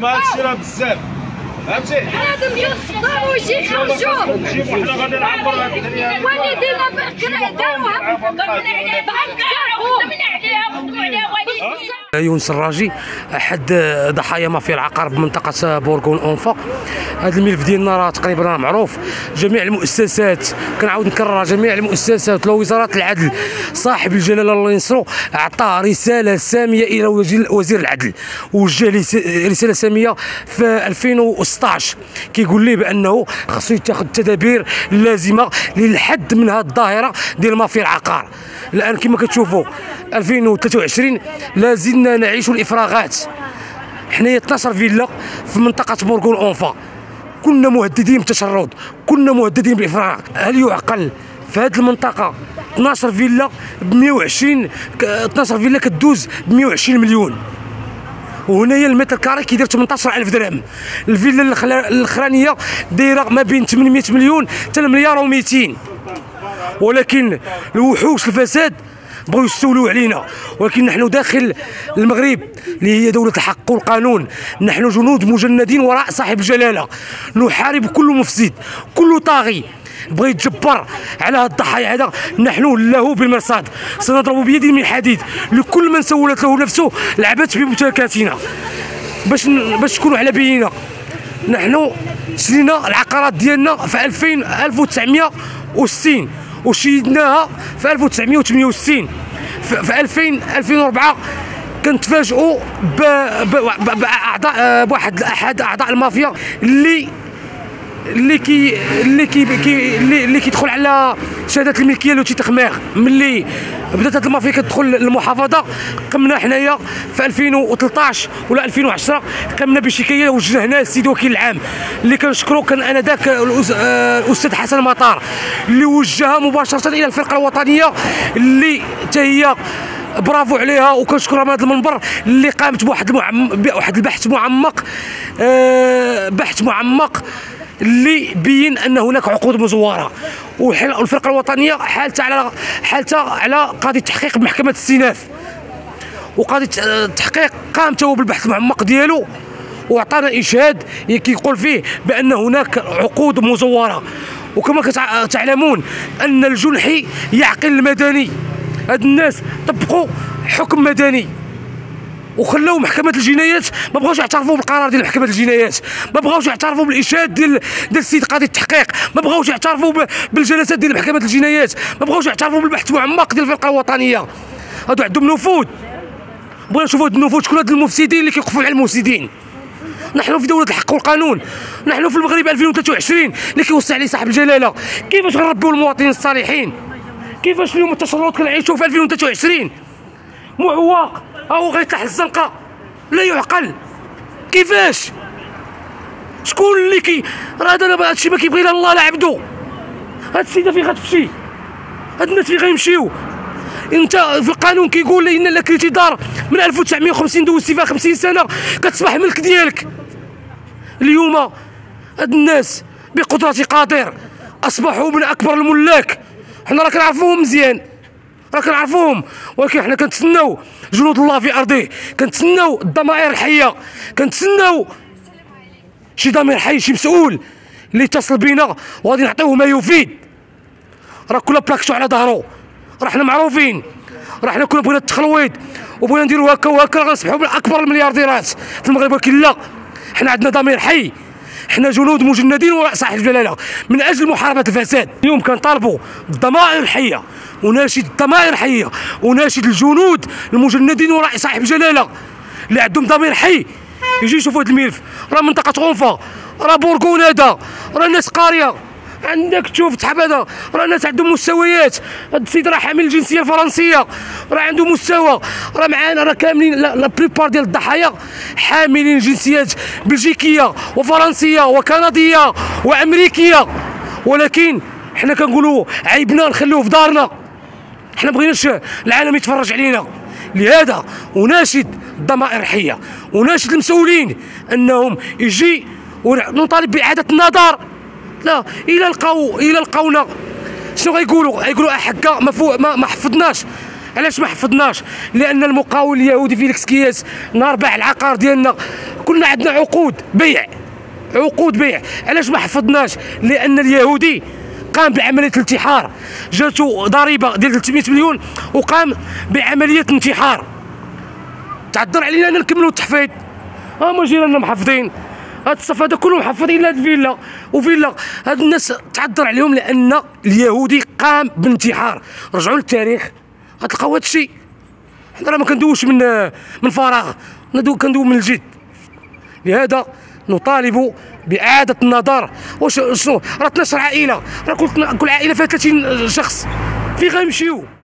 ما هادشي راه بزاف فهمتي. هذا مشى الصدام ويجي يخرجوه نجيبو حنا غادي نعبروا هاد الدنيا والدينا داروها يونس الراجي احد ضحايا مافيا العقار بمنطقه بورغون اونفا. هذا الملف ديالنا راه تقريبا راه معروف. جميع المؤسسات، كنعاود نكررها، جميع المؤسسات ووزاره العدل صاحب الجلاله الله ينصرو اعطى رساله ساميه الى وزير العدل، وجه رساله ساميه في 2016 كيقول ليه بانه خصو يتخذ التدابير اللازمه للحد من هذه الظاهره ديال مافيا العقار. الان كما كتشوفوا 2023 لازلنا نعيش الافراغات. حنايا 12 فيلا في منطقه بورغون اونفا، كنا مهددين بالتشرد، كنا مهددين بالافراغ. هل يعقل في هذه المنطقه 12 فيلا ب 120 12 فيلا كدوز ب 120 مليون، وهنايا المتر كاري كيدير 18000 درهم. الفيلا الاخرانيه دايره ما بين 800 مليون حتى مليار و200. ولكن الوحوش الفساد بغاو يستولوا علينا، ولكن نحن داخل المغرب اللي هي دولة الحق والقانون، نحن جنود مجندين وراء صاحب الجلالة، نحارب كل مفسد، كل طاغي بغى يتجبر على هذا الضحايا. هذا نحن له بالمرصاد، سنضرب بيد من حديد لكل من سولت له نفسه العبث بممتلكاتنا. باش تكونوا على بينه، نحن شرينا العقارات ديالنا في 1960 وشيدناها في 1968. في 2004 كنتفاجئوا بواحد احد اعضاء المافيا اللي كيدخل على شهادات الملكيه التي تخماغ. ملي بدات هذه المافيا كتدخل للمحافظه، قمنا حنايا في 2013 ولا 2010 قمنا بشكايه وجهناها للسيد وكيل العام اللي كنشكرو، كان انذاك الاستاذ حسن مطار اللي وجهها مباشره الى الفرقه الوطنيه اللي حتى هي برافو عليها وكنشكرها من هذا المنبر، اللي قامت بواحد البحث معمق، بحث معمق اللي بين ان هناك عقود مزوره. والفرقه الوطنيه حالتها على قضيه تحقيق بمحكمه الاستئناف، وقضيه التحقيق قام هو بالبحث المعمق ديالو واعطانا اشهاد كيقول فيه بان هناك عقود مزوره. وكما تعلمون ان الجنحي يعقل المدني، هاد الناس طبقوا حكم مدني وخلاو محكمة الجنايات ما بغاوش يعترفوا بالقرار ديال محكمة الجنايات، ما بغاوش يعترفوا بالإشهاد ديال السيد قاضي التحقيق، ما بغاوش يعترفوا بالجلسات ديال محكمة الجنايات، ما بغاوش يعترفوا بالبحث المعمق ديال الفرقة الوطنية. هادو عندهم نفوذ. بغينا نشوفوا هاد النفوذ، شكون هاد المفسدين اللي كيوقفوا على المفسدين. نحن في دولة الحق والقانون، نحن في المغرب 2023 اللي كيوصي عليه صاحب الجلالة. كيفاش غنربيو المواطنين الصالحين؟ كيفاش اليوم التشرد كنعيشوه في 2023 معوق او غيطيح الزنقه؟ لا يعقل. كيفاش؟ شكون اللي راه هادشي ما كيبغي لا الله لا عبدو. هاد السيده فين غتمشي؟ هاد الناس فين غيمشيو؟ انت في القانون كيقول ان لك الانتظار من 1950 دوزتي فيها 50 سنه كتصبح ملك ديالك. اليوم هاد الناس بقدرة قادر اصبحوا من اكبر الملاك. حنا راه كنعرفوهم مزيان، راه كنعرفوهم، ولكن حنا كنتسناو جنود الله في ارضه، كنتسناو الضمائر الحيه، كنتسناو شي ضمير حي، شي مسؤول اللي يتصل بينا وغادي نعطيوه ما يفيد. راه كل بلاكتو على ظهرو، راه حنا معروفين، راه حنا كنا بغينا التخلويض وبغينا نديرو هكا وهكا غنصبحوا من اكبر المليارديرات في المغرب، ولكن لا، حنا عندنا ضمير حي، حنا جنود مجندين وراء صاحب الجلاله من اجل محاربه الفساد. اليوم كنطالبوا بالضمائر الحيه، وناشد الضمائر الحيه، وناشد الجنود المجندين وراء صاحب الجلاله اللي عندهم ضمير حي يجي يشوفوا هذا الملف. راه منطقه اونفا، راه بورغون، هذا راه ناس قاريه، عندك تشوف تحبذا، راه الناس عندهم مستويات. هاد السيد راه حامل الجنسيه الفرنسيه، راه عنده مستوى، راه معانا، راه كاملين لا بريبار ديال الضحايا حاملين جنسيات بلجيكيه وفرنسيه وكنديه وامريكيه. ولكن حنا كنقولوا عيبنا نخلوه في دارنا، حنا بغيناش العالم يتفرج علينا. لهذا اناشد الضمائر الحيه، اناشد المسؤولين انهم يجي ونطالب باعاده النظر. لا، الى لقاونا شنو غيقولوا؟ غيقولوا حكا ما حفظناش. علاش ما حفظناش؟ لان المقاول اليهودي فيليكس كياس نهار باع العقار ديالنا كنا عندنا عقود بيع. علاش ما حفظناش؟ لان اليهودي قام بعمليه الانتحار، جاتو ضريبه ديال 300 مليون وقام بعمليه انتحار. تعذر علينا انا نكملوا التحفيظ. هما جيراننا محافظين، هاد الصف هذا كلهم محافظين الا هاد الفيلا وفيلا. هاد الناس تعذر عليهم لان اليهودي قام بالانتحار. رجعوا للتاريخ غتلقاو هاد الشيء. حنا راه ما كندوش من فراغ، كندوي من الجد. لهذا نطالب بإعادة النظر. واش شنو راه 12 عائلة، راه كل عائلة فيها 30 شخص، فين غيمشيو؟